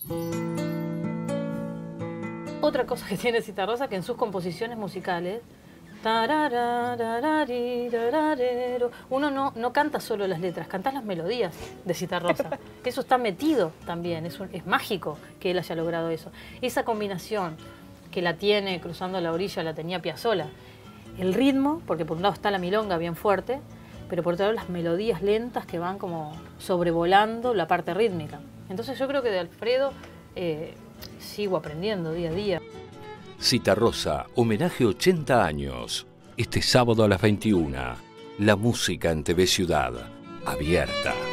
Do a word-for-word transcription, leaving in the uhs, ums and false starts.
Otra cosa que tiene Citarrosa, que en sus composiciones musicales, uno no, no canta solo las letras, canta las melodías de Citarrosa. Eso está metido también, es, un, es mágico que él haya logrado eso. Esa combinación que la tiene cruzando la orilla, la tenía Piazzolla. El ritmo, porque por un lado está la milonga bien fuerte, pero por otro lado las melodías lentas que van como sobrevolando la parte rítmica. Entonces yo creo que de Alfredo eh, sigo aprendiendo día a día. Citarrosa, homenaje ochenta años. Este sábado a las veintiuna. La música en T V Ciudad. Abierta.